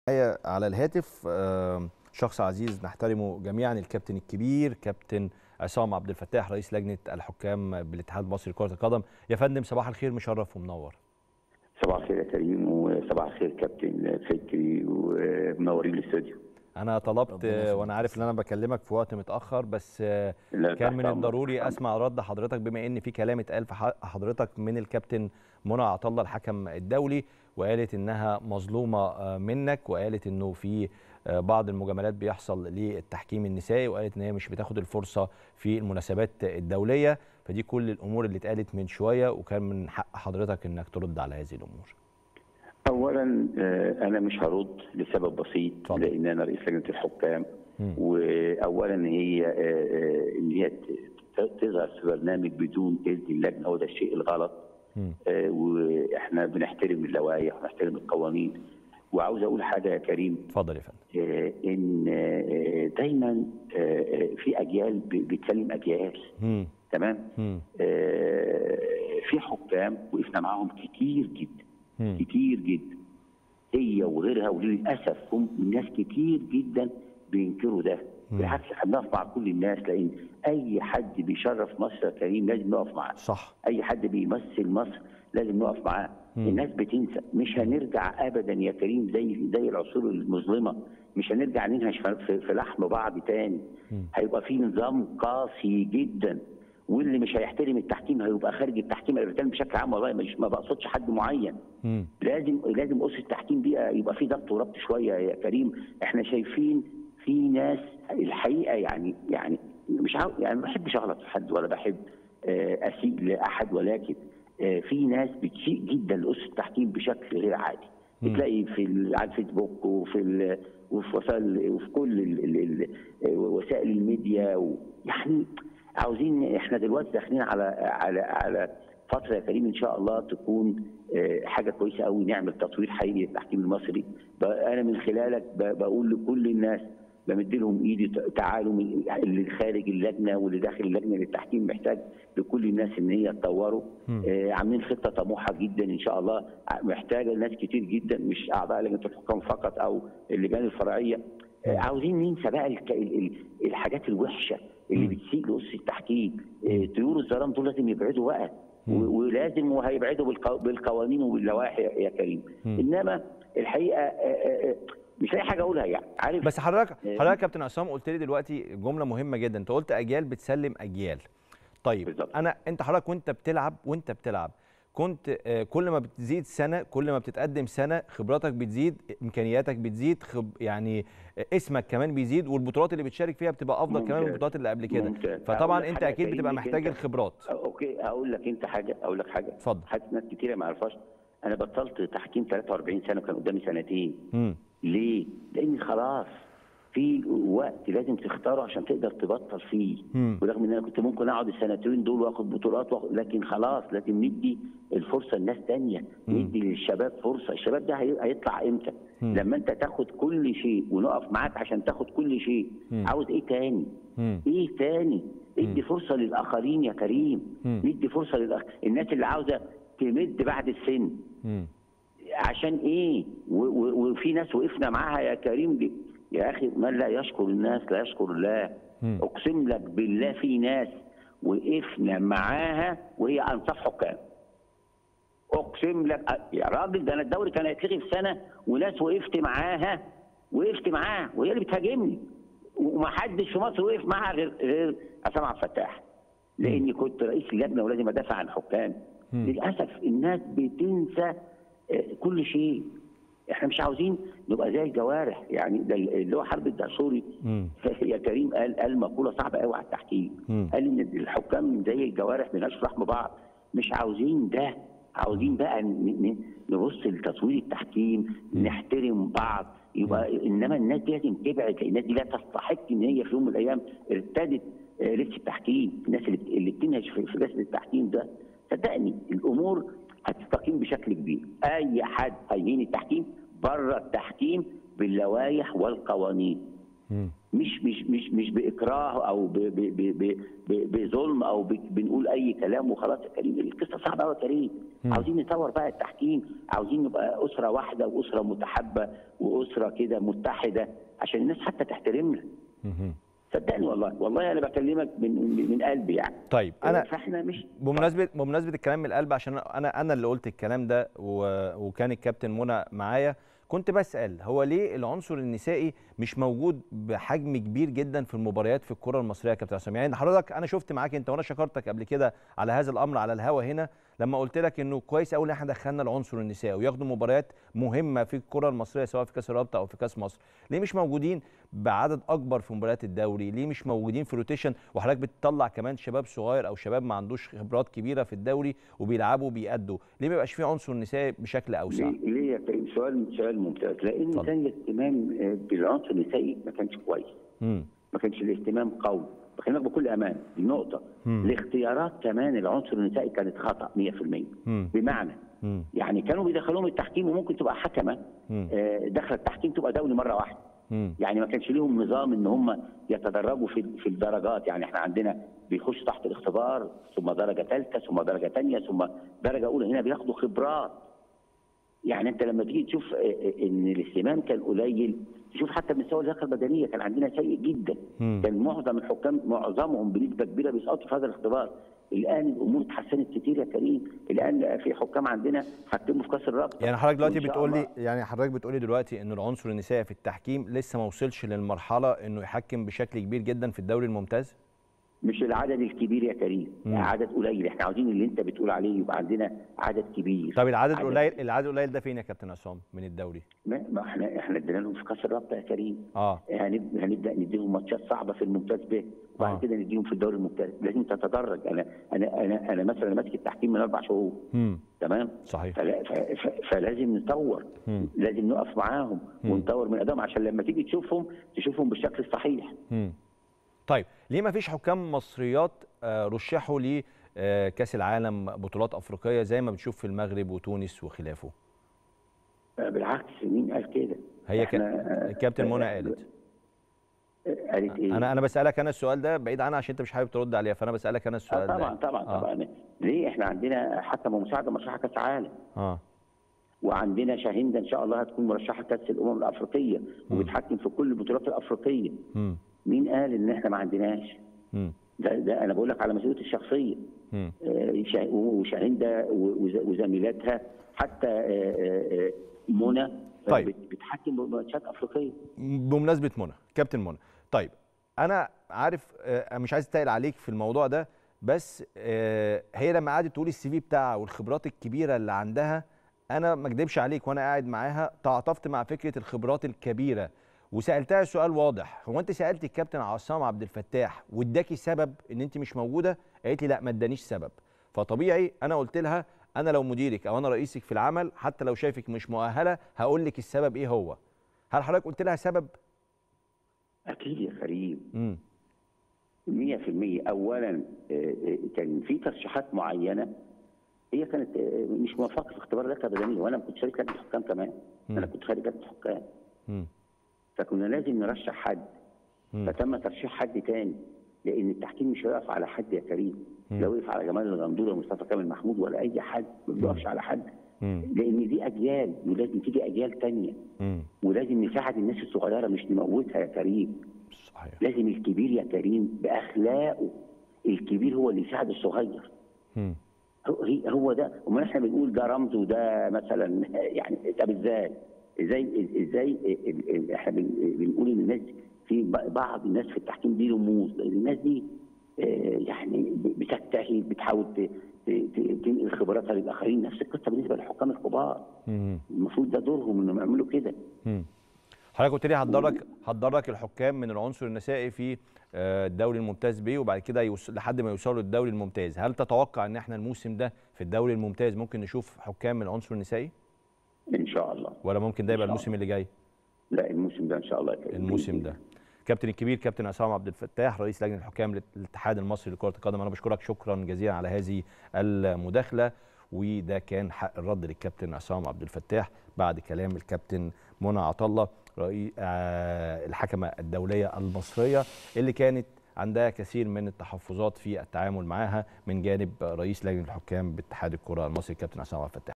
على الهاتف شخص عزيز نحترمه جميعا، الكابتن الكبير كابتن عصام عبد الفتاح رئيس لجنة الحكام بالاتحاد المصري لكرة القدم. يا فندم صباح الخير، مشرف ومنور. صباح الخير يا كريم، وصباح الخير كابتن فكري، ومنورين الاستوديو. انا طلبت وانا عارف ان انا بكلمك في وقت متاخر، بس كان من الضروري اسمع رد حضرتك بما ان في كلام اتقال في حضرتك من الكابتن منى عطله الحكم الدولي، وقالت انها مظلومه منك، وقالت انه في بعض المجاملات بيحصل للتحكيم النسائي، وقالت ان هي مش بتاخد الفرصه في المناسبات الدوليه. فدي كل الامور اللي اتقالت من شويه، وكان من حق حضرتك انك ترد على هذه الامور. اولا انا مش هرد لسبب بسيط، لان انا رئيس لجنه الحكام. واولا هي ان هي تظهر في برنامج بدون اذن اللجنه، وده الشيء الغلط. واحنا بنحترم اللوائح ونحترم القوانين. وعاوز اقول حاجه يا كريم. اتفضل يا فندم. ان دايما في اجيال بتسلم اجيال. تمام. في حكام وقفنا معاهم كتير جدا كتير جدا، هي وغيرها، وللاسف هم ناس كتير جدا بينكروا ده. بالعكس احنا بنقف مع كل الناس، لان اي حد بيشرف مصر يا كريم لازم نقف معاه. صح. اي حد بيمثل مصر لازم نقف معاه. الناس بتنسى، مش هنرجع ابدا يا كريم زي العصور المظلمه، مش هنرجع ننهش في لحم بعض تاني. هيبقى في نظام قاسي جدا، واللي مش هيحترم التحكيم هيبقى خارج التحكيم. انا بتكلم بشكل عام والله، مش ما بقصدش حد معين. لازم اسس التحكيم دي يبقى في ضبط وربط شويه يا كريم. احنا شايفين في ناس الحقيقه يعني مش يعني ما بحبش اغلط في حد ولا بحب اسيء لاحد، ولكن في ناس بتسيء جدا لاسس التحكيم بشكل غير عادي. بتلاقي على الفيسبوك وفي وسائل، وفي كل وسائل الميديا. يعني عاوزين، احنا دلوقتي داخلين على فتره يا كريم ان شاء الله تكون حاجه كويسه قوي، نعمل تطوير حقيقي للتحكيم المصري. انا من خلالك بقول لكل الناس، بمد لهم ايدي، تعالوا اللي خارج اللجنه واللي داخل اللجنه للتحكيم محتاج لكل الناس ان هي تطوروا. عاملين خطه طموحه جدا ان شاء الله، محتاجه ناس كتير جدا، مش اعضاء لجنه الحكام فقط او اللجان الفرعيه. عاوزين ننسى بقى الحاجات الوحشه اللي بتسيء لاسس التحكيم. طيور الظلام دول لازم يبعدوا بقى، ولازم وهيبعدوا بالقوانين وباللوائح يا كريم. انما الحقيقه مش لاقي حاجه اقولها، يعني عارف. بس حضرتك كابتن عصام قلت لي دلوقتي جمله مهمه جدا، انت قلت اجيال بتسلم اجيال. طيب بالزبط. انت حضرتك وانت بتلعب كنت كل ما بتزيد سنه، كل ما بتتقدم سنه، خبراتك بتزيد، امكانياتك بتزيد، يعني اسمك كمان بيزيد، والبطولات اللي بتشارك فيها بتبقى افضل كمان من البطولات اللي قبل كده. فطبعا انت اكيد بتبقى محتاج الخبرات. اوكي، اقول لك حاجه. اتفضل. حاسس ناس كتيره ما يعرفهاش. انا بطلت تحكيم 43 سنه، وكان قدامي سنتين. ليه؟ لان خلاص في وقت لازم تختاره عشان تقدر تبطل فيه. ورغم ان انا كنت ممكن اقعد السنتين دول واخد بطولات لكن خلاص لازم ندي الفرصه لناس ثانيه، ندي للشباب فرصه. الشباب ده هيطلع امتى؟ لما انت تاخد كل شيء ونقف معاك عشان تاخد كل شيء. عاوز ايه تاني؟ ايه تاني؟ ادي فرصه للاخرين يا كريم. ندي فرصه الناس اللي عاوزه تمد بعد السن. عشان ايه؟ وفي ناس وقفنا معاها يا كريم يا اخي، من لا يشكر الناس لا يشكر الله. اقسم لك بالله في ناس وقفنا معاها وهي انصاف حكام. اقسم لك يا راجل، ده انا الدوري كان هيتلغي في سنه، وناس وقفت معاها وهي اللي بتهاجمني، ومحدش في مصر وقف معاها غير عصام عبد الفتاح، لاني كنت رئيس اللجنه ولازم ادافع عن حكام. للاسف الناس بتنسى كل شيء. احنا مش عاوزين نبقى زي الجوارح، يعني ده اللي هو حرب الدهشوري يا كريم قال مقوله صعبه قوي على التحكيم. قال ان الحكام زي الجوارح بنشرح لحم بعض. مش عاوزين ده، عاوزين بقى نبص لتطوير التحكيم، نحترم بعض. يبقى انما الناس دي لازم تبعد، الناس دي لا تستحق ان هي في يوم من الايام ارتدت لبس التحكيم. الناس اللي بتنهش في لبس التحكيم ده، صدقني الامور هتستقيم بشكل كبير. اي حد هيهين التحكيم بره التحكيم باللوائح والقوانين، مش باكراه او بظلم او بنقول اي كلام وخلاص يا كريم. القصه صعبه قوي يا كريم. عاوزين نطور بقى التحكيم، عاوزين نبقى اسره واحده واسره متحابه واسره كده متحده عشان الناس حتى تحترمنا. صدقني والله انا بكلمك من قلبي يعني. طيب انا فاحنا مش بمناسبه الكلام من القلب، عشان انا اللي قلت الكلام ده وكان الكابتن منى معايا، كنت بسأل هو ليه العنصر النسائي مش موجود بحجم كبير جدا في المباريات في الكرة المصرية يا كابتن عصام؟ يعني حضرتك انا شفت معاك انت وانا شكرتك قبل كده على هذا الامر على الهوا هنا لما قلت لك انه كويس قوي ان احنا دخلنا العنصر النسائي وياخدوا مباريات مهمة في الكرة المصرية سواء في كاس الرابطة او في كاس مصر. ليه مش موجودين بعدد اكبر في مباريات الدوري؟ ليه مش موجودين في روتيشن وحضرتك بتطلع كمان شباب صغير او شباب ما عندوش خبرات كبيرة في الدوري وبيلعبوا وبيأدوا؟ ليه ما يبقاش في عنصر نسائي بشكل اوسع؟ ليه يا كريم؟ سؤال ممتاز. لان كان الاهتمام بالعنصر النسائي ما كانش كويس. ما كانش الاهتمام قوي. بكلمك بكل امان دي نقطه. الاختيارات كمان العنصر النسائي كانت خطا 100%. بمعنى يعني كانوا بيدخلوهم التحكيم وممكن تبقى حكمه داخله التحكيم تبقى دولي مره واحده. يعني ما كانش ليهم نظام ان هم يتدرجوا في الدرجات. يعني احنا عندنا بيخشوا تحت الاختبار ثم درجه ثالثه ثم درجه ثانيه ثم درجه اولى. هنا بياخدوا خبرات. يعني انت لما تيجي تشوف ان الاهتمام كان قليل، تشوف حتى مستوى اللياقه البدنيه كان عندنا سيء جدا. كان معظم الحكام معظمهم بنسبه كبيره بيسقطوا في هذا الاختبار. الان الامور اتحسنت كتير يا كريم. الان في حكام عندنا حكموا في كاس الرابطه. يعني حضرتك بتقول لي دلوقتي ان العنصر النسائي في التحكيم لسه ما وصلش للمرحله انه يحكم بشكل كبير جدا في الدوري الممتاز؟ مش العدد الكبير يا كريم، عدد قليل. احنا عاوزين اللي انت بتقول عليه يبقى عندنا عدد كبير. طب العدد القليل ده فين يا كابتن عصام من الدوري؟ ما احنا ادينا لهم في كاس الرابطه يا كريم. هنبدا نديهم ماتشات صعبه في الممتاز ب وبعد كده نديهم في الدوري الممتاز. لازم تتدرج. انا مثلا ماسك التحكيم من 4 شهور. تمام؟ صحيح. فلازم نطور. لازم نقف معاهم ونطور من ادائهم عشان لما تيجي تشوفهم بالشكل الصحيح. طيب ليه ما فيش حكام مصريات رشحوا لكاس العالم بطولات افريقيه زي ما بنشوف في المغرب وتونس وخلافه؟ بالعكس، مين قال كده؟ هي الكابتن منى قالت ايه؟ انا بسالك انا السؤال ده بعيد عنها عشان انت مش حابب ترد عليها، فانا بسالك انا السؤال ده. طبعا. ليه؟ احنا عندنا حتى مساعده مرشحه كاس عالم. وعندنا شاهندة ان شاء الله هتكون مرشحه كاس الامم الافريقيه وبتحكم في كل البطولات الافريقيه. مين قال ان احنا ما عندناش؟ ده انا بقول لك على مسؤوليتي الشخصيه. وشاهندة وزميلاتها حتى منى طيب. بتحكم ماتشات افريقيه. بمناسبه منى، كابتن منى، طيب انا عارف مش عايز اتقل عليك في الموضوع ده، بس هي لما قعدت تقول السي في بتاعها والخبرات الكبيره اللي عندها، انا ما اكدبش عليك وانا قاعد معاها تعاطفت مع فكره الخبرات الكبيره وسالتها سؤال واضح: هو انت سالتي الكابتن عصام عبد الفتاح واداكي سبب ان انت مش موجوده؟ قالت لي لا ما ادانيش سبب. فطبيعي انا قلت لها انا لو مديرك او انا رئيسك في العمل حتى لو شايفك مش مؤهله هقول لك السبب ايه هو. هل حضرتك قلت لها سبب؟ اكيد يا كريم. 100%. اولا كان في ترشيحات معينه هي كانت مش موافقه في اختبار اللياقه البدنيه، وانا كنت شريك لجنه الحكام كمان. انا كنت خارج لجنه الحكام. فكنا لازم نرشح حد. فتم ترشيح حد تاني لان التحكيم مش هيقف على حد يا كريم. لا وقف على جمال الغندور ومصطفى كامل محمود ولا اي حد، ما بيقفش على حد. لان دي اجيال ولازم تيجي اجيال ثانيه. ولازم نساعد الناس الصغيره مش نموتها يا كريم. صحيح. لازم الكبير يا كريم باخلاقه، الكبير هو اللي يساعد الصغير. هو ده. امال احنا بنقول ده رمز وده مثلا يعني طب ازاي احنا بنقول ان الناس في بعض الناس في التحكيم دي رموز. الناس دي يعني بتجتهد، بتحاول تنقل خبراتها للاخرين. نفس القصه بالنسبه للحكام الكبار. المفروض ده دورهم انهم يعملوا كده. حضرتك قلت لي هتدرج الحكام من العنصر النسائي في الدوري الممتاز بيه وبعد كده لحد ما يوصلوا للدوري الممتاز. هل تتوقع ان احنا الموسم ده في الدوري الممتاز ممكن نشوف حكام من العنصر النسائي؟ ان شاء الله. ولا ممكن ده يبقى الموسم اللي جاي؟ لا الموسم ده ان شاء الله. الموسم ده. كابتن الكبير كابتن عصام عبد الفتاح رئيس لجنه الحكام للاتحاد المصري لكره القدم، انا بشكرك شكرا جزيلا على هذه المداخله. وده كان حق الرد للكابتن عصام عبد الفتاح بعد كلام الكابتن منى عطله رئيس الحكمه الدوليه المصريه اللي كانت عندها كثير من التحفظات في التعامل معها من جانب رئيس لجنه الحكام باتحاد الكره المصري الكابتن عصام عبد الفتاح.